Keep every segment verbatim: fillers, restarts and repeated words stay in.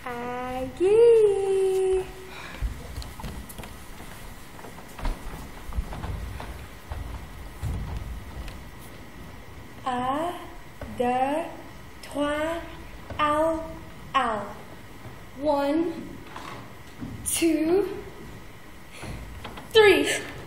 Aggie. Un, deux, trois, ow, ow. One, two, three.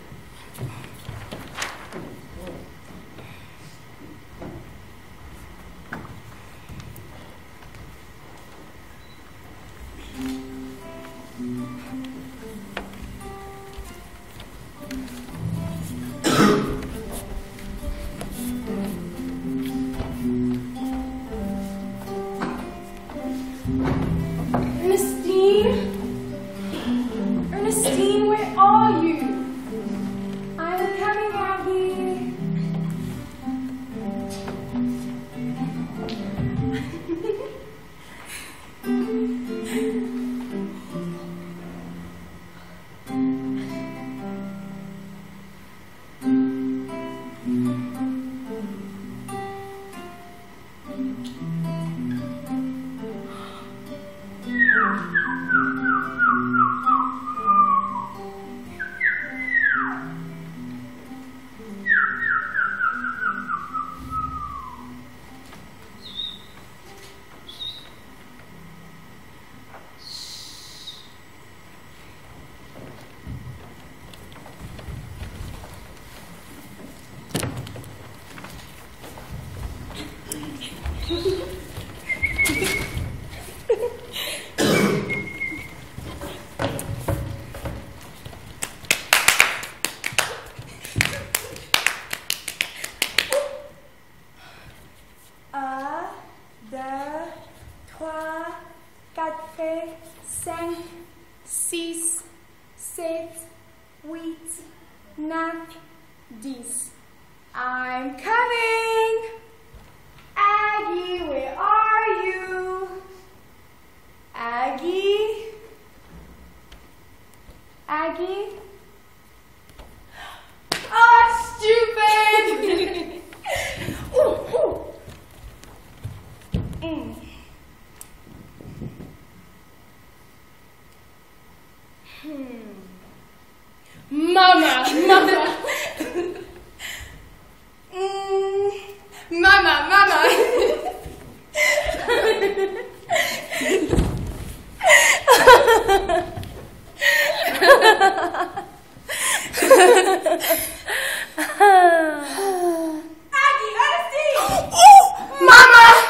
I'm coming! Aggie, where are you? Aggie? Aggie? Oh, stupid! Ooh, ooh. Mm. Hmm. Mama, mama. mm. Mama, mama. Aggie, Ernestine! Oh, mama!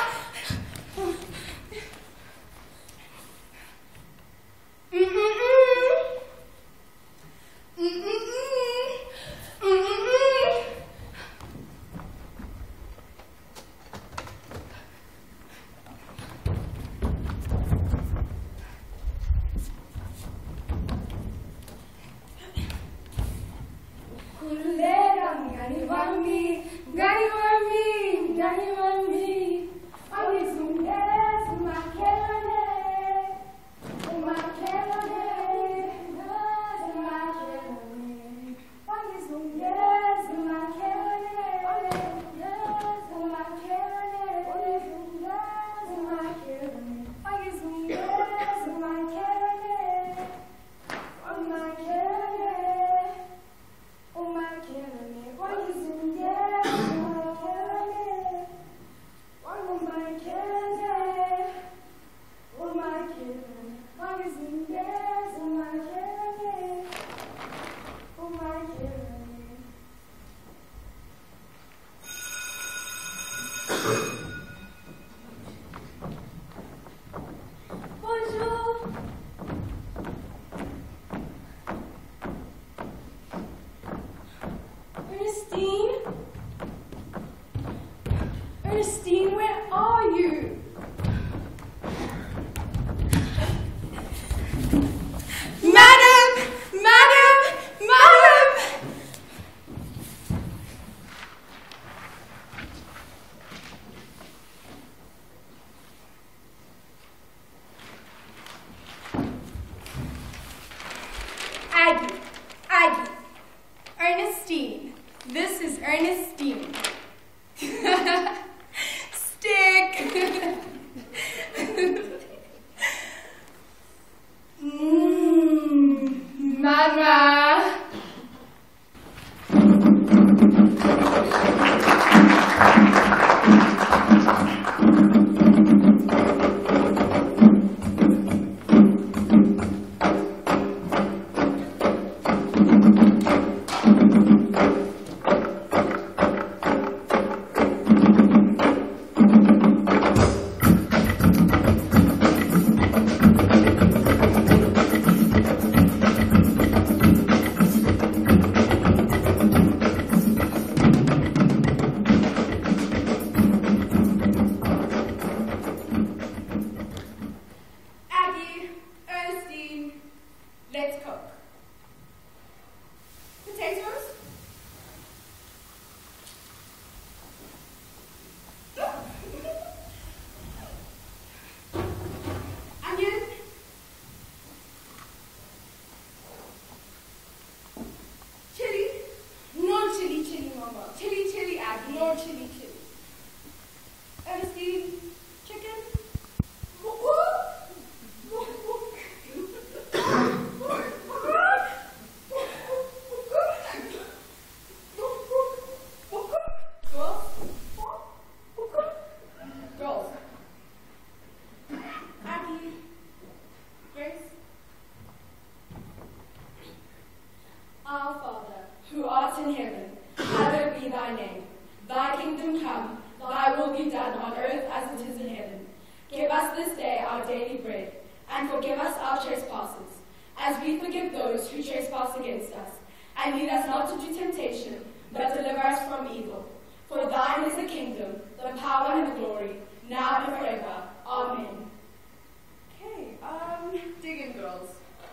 us this day our daily bread, and forgive us our trespasses, as we forgive those who trespass against us. And lead us not into temptation, but deliver us from evil. For thine is the kingdom, the power, and the glory, now and forever. Amen. Okay, um, dig in, girls.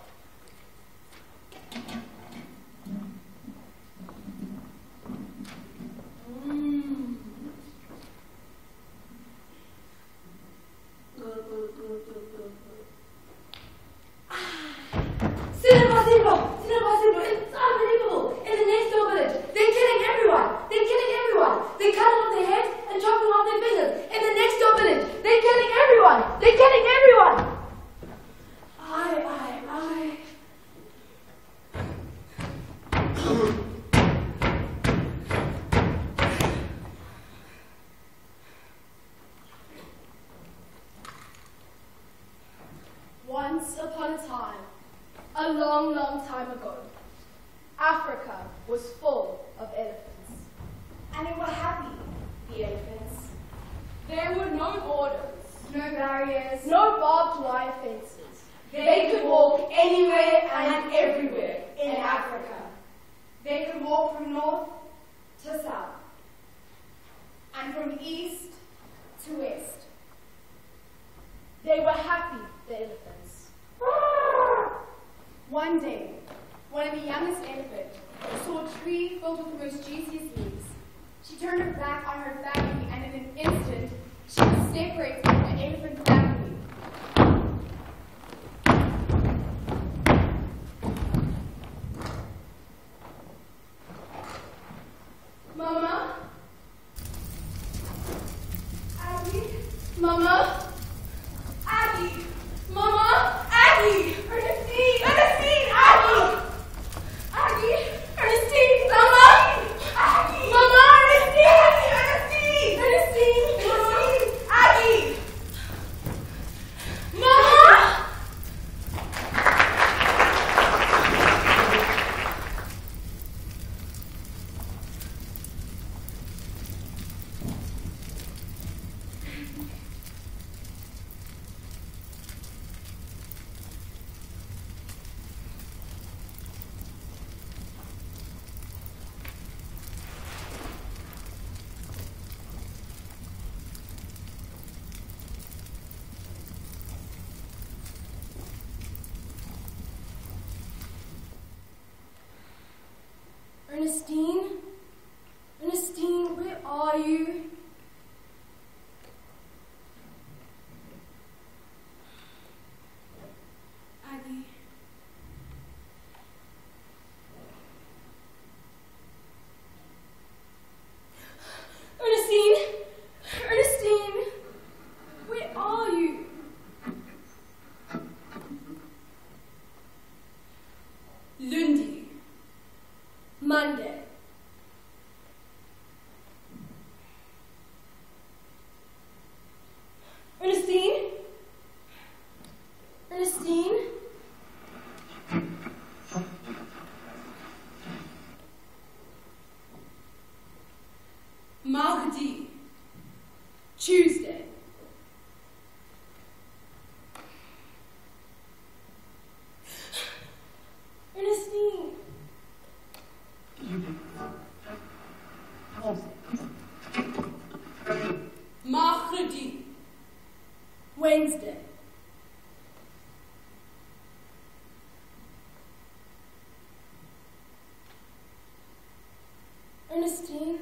Mm. Good, good, good, good, good, good. Cinema, cinema, cinema, cinema. It's unbelievable. In the next door village, they're killing everyone. They're killing everyone. They're cutting off their heads and chopping off their fingers. In the next door village, they're killing everyone. They're killing everyone. I, I, I. Once upon a time, a long, long time ago, Africa was full of elephants. And they were happy, the elephants. There were no borders, No barriers. no barbed wire fences. They could walk anywhere and everywhere in Africa. They could walk from north to south, and from east to west. They were happy, the elephants. One day, one of the youngest elephants saw a tree filled with the most juiciest leaves. She turned her back on her family, and in an instant, she was separated from the elephant family. Mama? Abby? Mama? Aggie! Mama? Aggie! Ernestine! Ernestine! Aggie! Aggie! Ernestine! Mama? Aggie! Mama! Ernestine! Ernestine! Ernestine! Ernestine! Aggie! Mama? Ernestine? Ernestine, where are you? Aggie. Ernestine! Ernestine! Where are you? Lundi. Monday. Ernestine? Ernestine? Mardi. Tuesday. Ernestine? Mardi. Wednesday. Ernestine?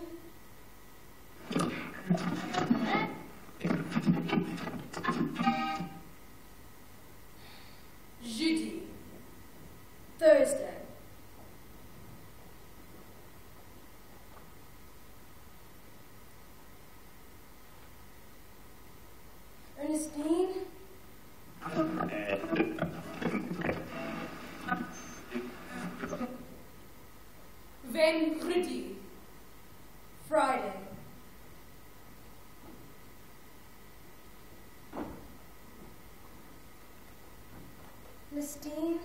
Jeudi. Thursday. Ernestine? Vendredi. Friday. Ernestine?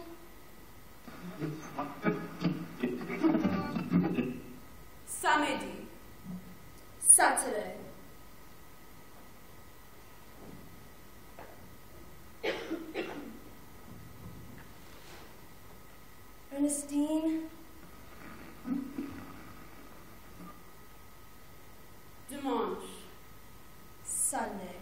Samedi. Saturday. Ernestine. Dimanche. Sunday.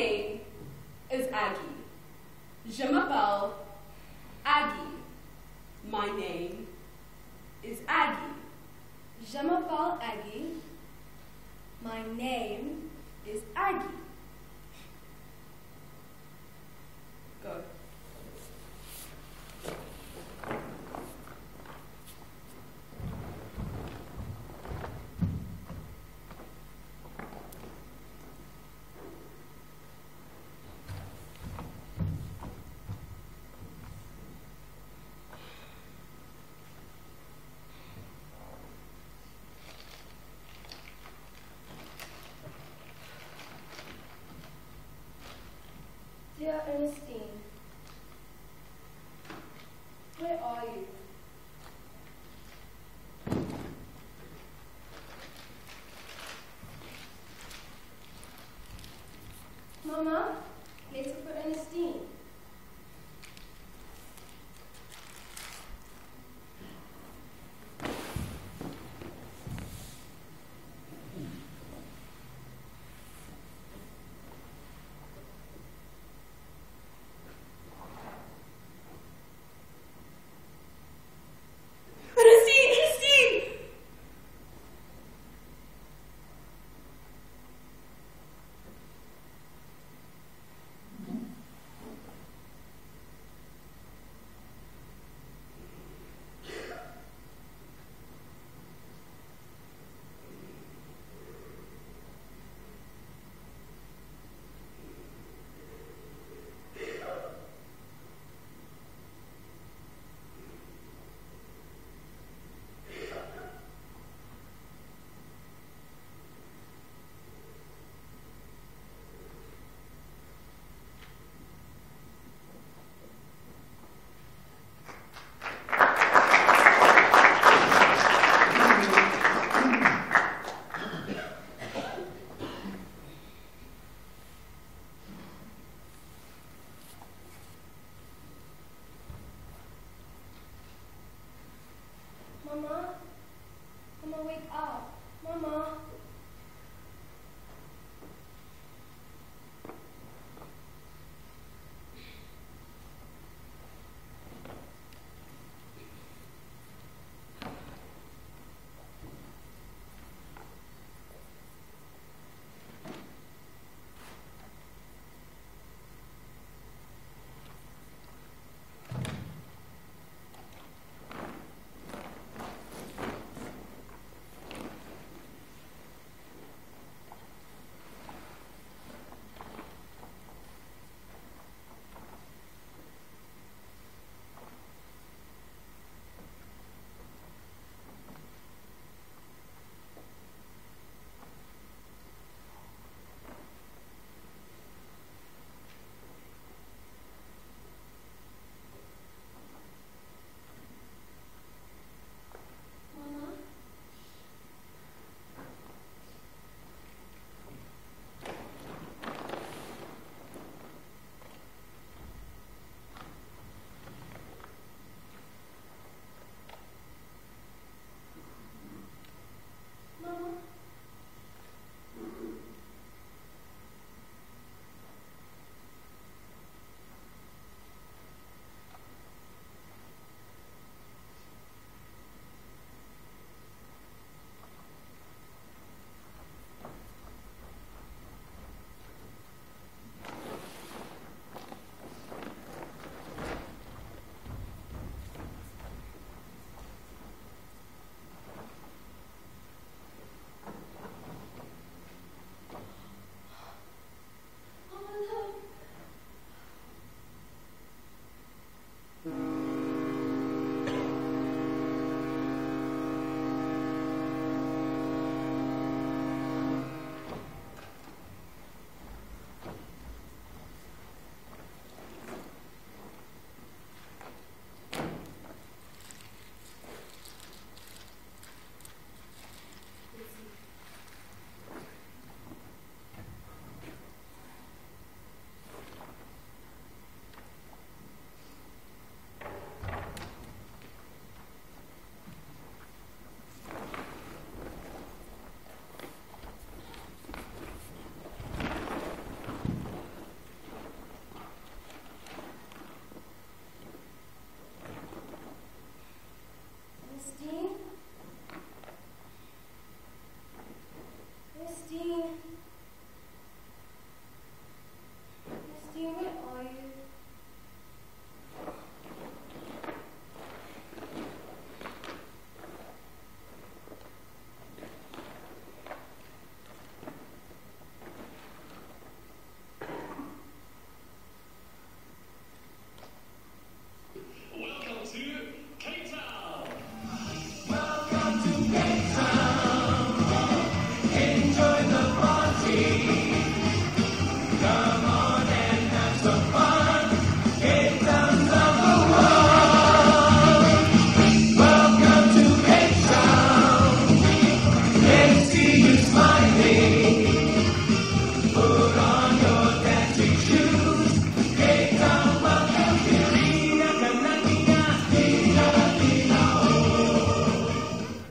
name is Aggie. Je m'appelle Aggie. My name is Aggie. Je m'appelle Aggie. My name is Aggie. Go. Dear Ernestine, where are you? Mama, letter for Ernestine.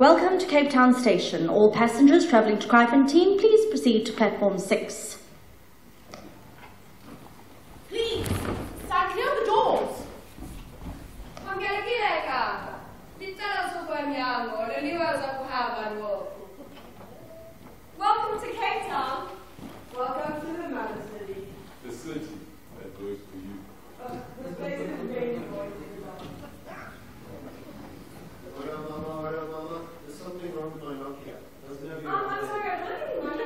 Welcome to Cape Town Station. All passengers travelling to Kraaifontein, please proceed to platform six. Please, start clear the doors. Langelihle kaka. Ndicela usuku emnyango, leliwaza kuhamba ngoku. Welcome to Cape Town. Welcome to the mother city. The city that goes to you. Uh, this place is very important. Ora, mama, ora, mama. There's something wrong with my Nokia. Doesn't have your Um, I'm sorry, I don't think my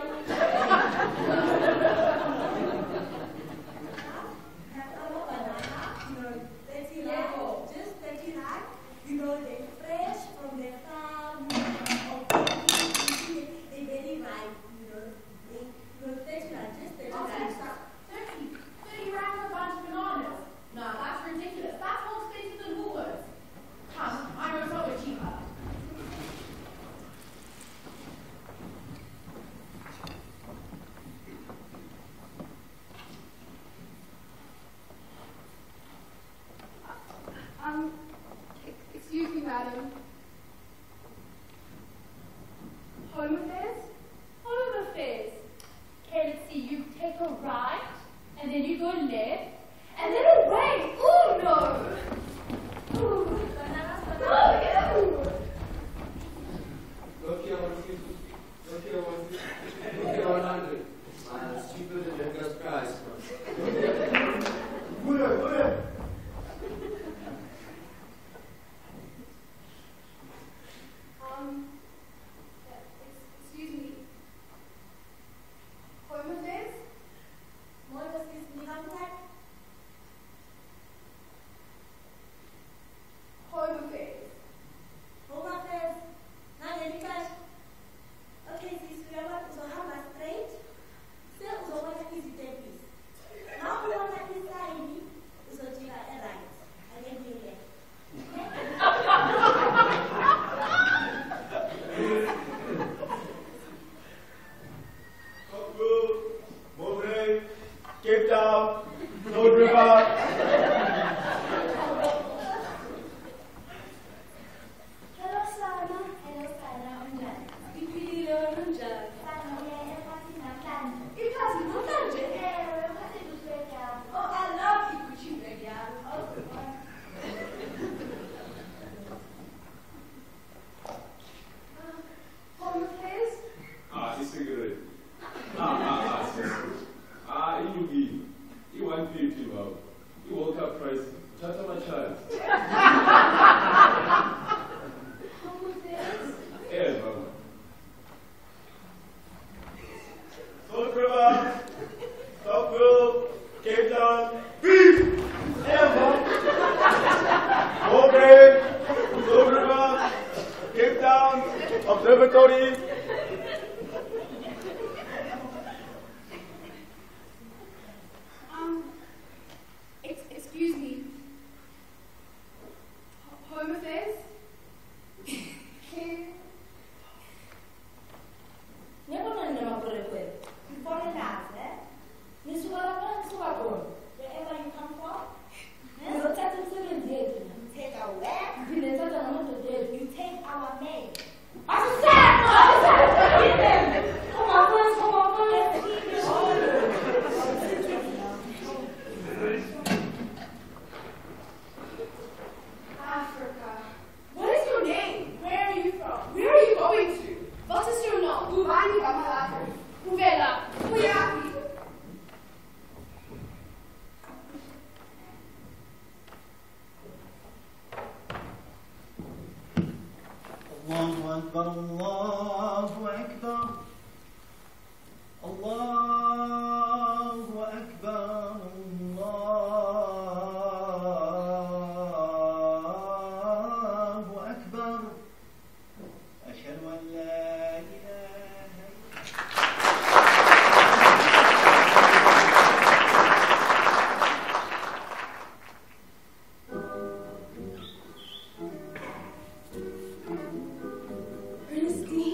Just thirty-nine, you know, they're fresh from the farm, they very ripe, you know, they, you know, thirty-nine, just thirty-nine. thirty, thirty rounds of a bunch of bananas. No, that's ridiculous. That's more expensive than Woolworths. Come, I know somewhere cheaper. Um, excuse me, madam. Home affairs? Home affairs. Okay, let's see. You take a right, and then you go left, and then away. Oh no! Ooh. Oh, yeah. Nokia one fifty. Nokia one fifty. Nokia one hundred. Ah, it's cheaper than Edgar's price. Buddha, Buddha. Um, excuse me. Home affairs? What does this mean? Home affairs. Home affairs. Now, Angelihle. Okay, sis, we are about to have a straight. Still, so what is it, please? Now, we want to decide, so you are right. I can do it. Nduku, Madlingozi, Cape Town, North River. Hello, Sana. Hello, Sana. Unjani? Ngiphilile, wena unjani? Sana, uya ephasini namhlanje. Iphasini namhlanje? Ewe, ephasini usuke yami. Oh, I love i-Gucci bag yami. Oh, Home affairs? Ah, it's a cigarette. Ah, ah, ah, sister. Ah, you give. You one fifty, wow. You woke up price. Tata my child. Home affairs? Yeah, mama. North River, Northville, Cape Town, beef! Ever! Madlingozi, North River, Cape Town, Observatory. Um, ex excuse me. H home affairs? Ngiyabona ninamakwerekwere. Ngifone nazi, eh? Nisuka lapha, nisuka khona. Wherever you come from. Ngizothatha umsebenzi yethu. You take our work. Ngiphinde ngithatha namadoda ethu. You take our name. Asiseko! Asiseko! Come on, friends, come on, friends. Africa. What is your name? Where are you from? Where are you going to? What is your name? Ubani Gamalako. Uvela. Uyaki. Allahu Akbar, Allahu Akbar. Allahu Akbar, Allahu Akbar. Ashhadu an la ilaha Ernestine.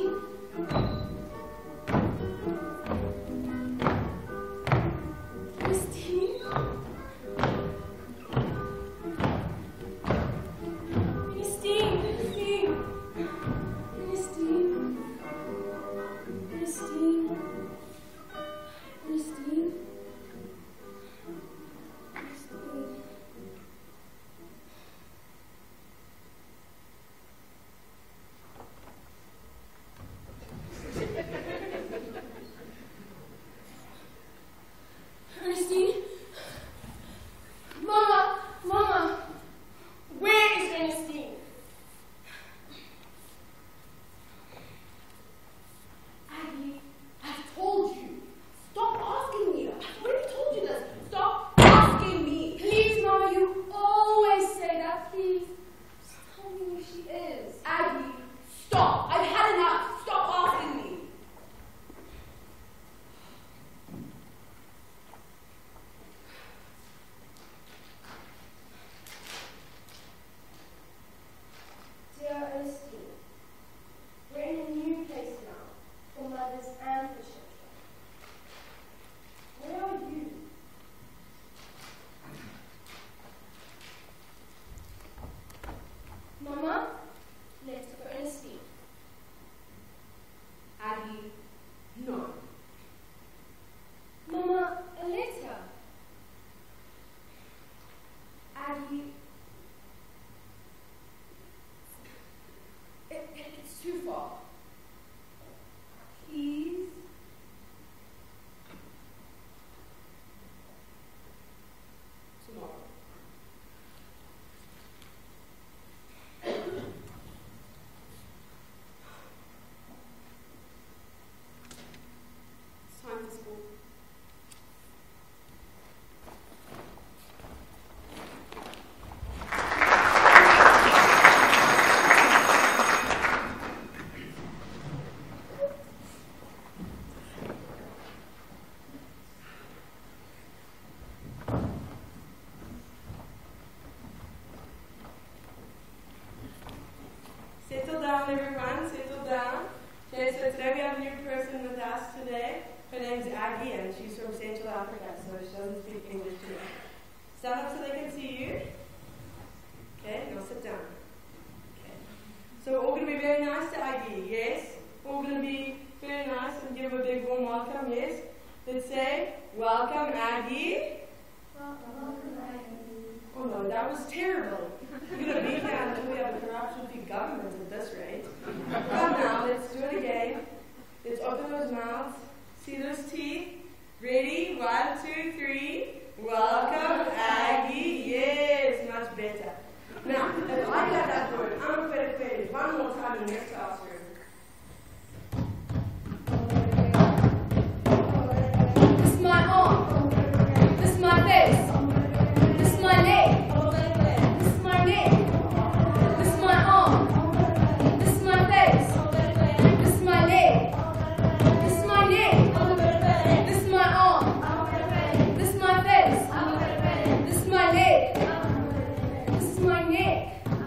Aggie, and she's from Central Africa, so she doesn't speak English too much. Stand up so they can see you. Okay, now sit down. Okay. So we're all going to be very nice to Aggie, yes? We're all going to be very nice and give a big warm welcome, yes? Let's say, welcome Aggie. Welcome, Aggie. Oh no, that was terrible. You're going to be here until we have a corrupt government at this rate. Come now, let's do it again. Let's open those mouths. See those teeth? Ready? One, two, three. Welcome, Aggie. Yes, much better. Now, if I got that word, I'm going to play it one more time in this classroom. This is my arm. This is my face. This is my leg. This is my neck. This is my arm. This is my face. This is my leg. This is my neck. This is my arm. This is my face. This is my leg. This is my neck.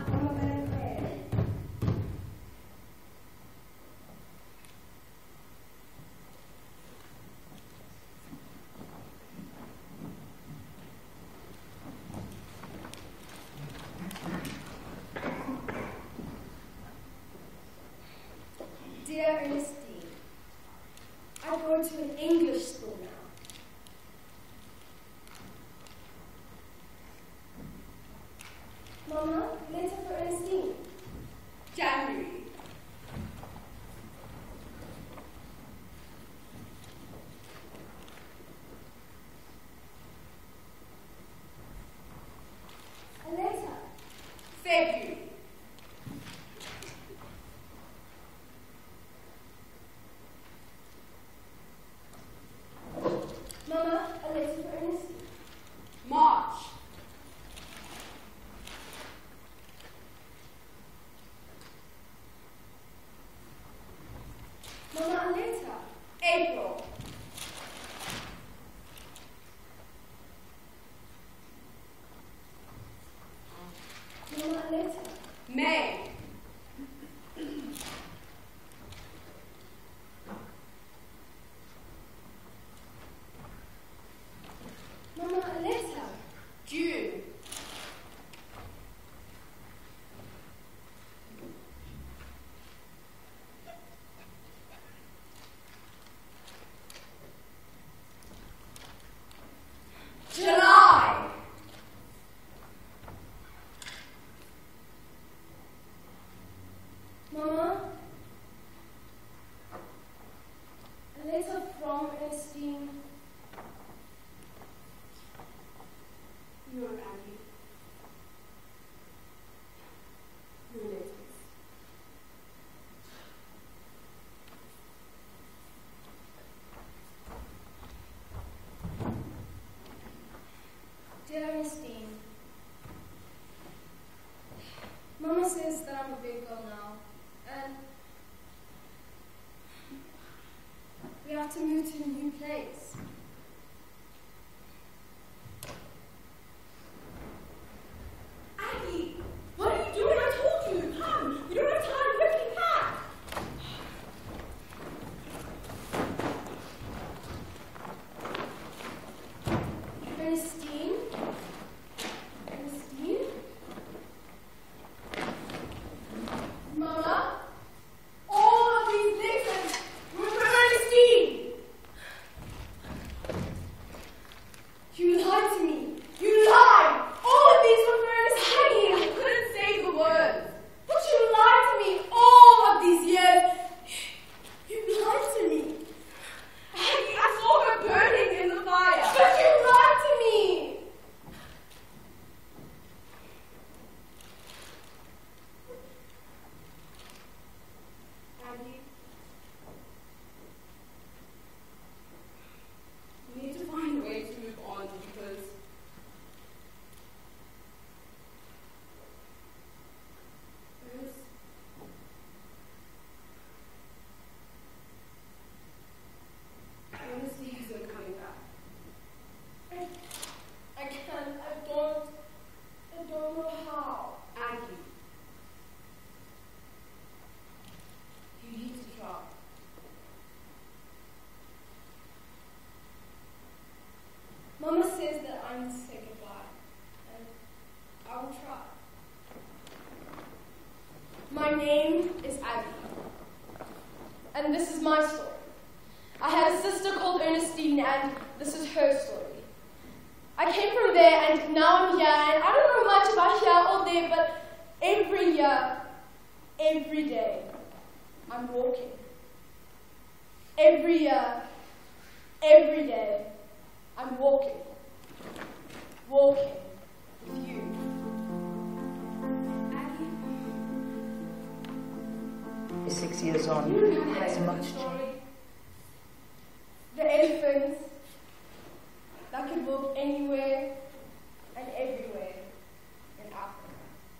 Dear Ernestine, I go to an English school now. Mama, letter for Ernestine. January. A letter. February. Mama, a letter for Ernestine. March. Mama, a letter. April. Mama, a letter. May. Mama, a letter. June. July. Mama, a letter from Ernestine. No, Aggie. No letters. Dear Ernestine, Mama says that I'm a big girl now, and we have to move to a new place. Aggie, what are you doing? I told you, come. You don't have time. Quickly pack. Ernestine? Ernestine? Mama, all of these letters were for Ernestine. name is Abby, and this is my story. I had a sister called Ernestine, and this is her story. I came from there, and now I'm here, and I don't know much about here or there, but every year, every day, I'm walking. Every year, every day, I'm walking. Walking with you. Six years on, has much changed. The elephants that can walk anywhere and everywhere in Africa.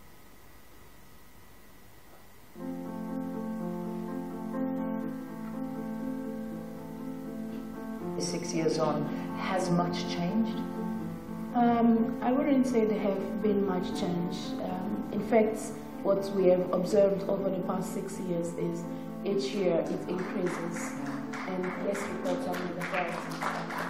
Six years on, has much changed? Um, I wouldn't say there have been much change. Um, in fact, what we have observed over the past six years is each year it increases, and less reports are in the